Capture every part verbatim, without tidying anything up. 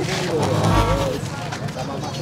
Sama Mas.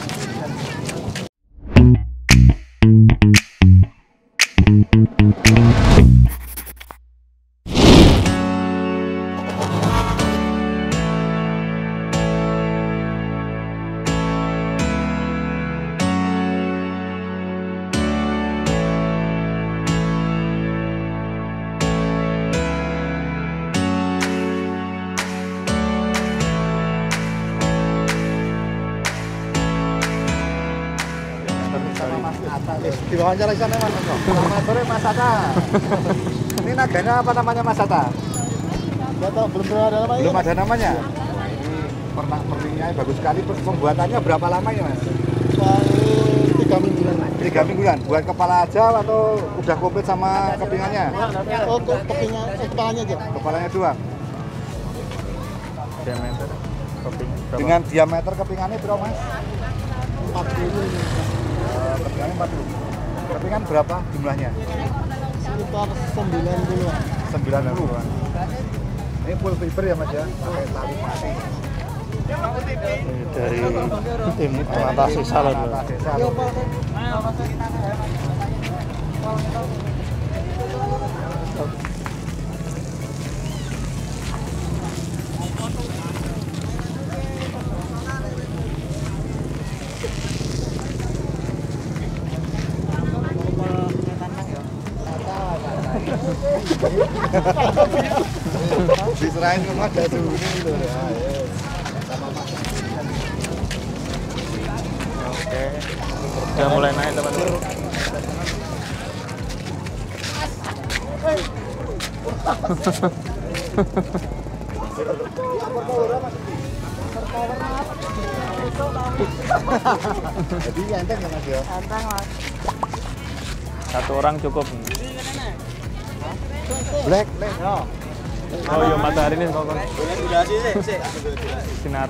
Di wawancara sana Mas. Selamat sore Mas Atta. Ini naganya apa namanya Mas Atta? Nggak tahu, belum pernah ada namanya. Belum ada namanya. Ini pernak perniknya bagus sekali. Pembuatannya berapa lama ya Mas? Paling tiga mingguan. Tiga mingguan. Buat kepala aja atau udah komplit sama kepingannya? Oh, untuk kepingnya, eh, kepalanya aja. Kepalanya doang. Diameter keping berapa? Dengan diameter kepingannya berapa Mas? empat puluh. Uh, kepingannya empat puluh. Kepingan berapa jumlahnya? Sekitar sembilan puluhan. sembilan puluhan. Ini full fiber ya Mas ya? Pakai tali mati. Ini dari tim pengatasi salon. Pengatasi salon. Diserahin ke Mas Dadu ini loh ya. Sama Mas. Oke. Udah mulai naik teman-teman. Jadi enteng ya Mas ya? Enteng Mas. Satu orang cukup. Black, black. Ya. Oh iya, matahari ini kok. Durasi sih, sih. Sinar.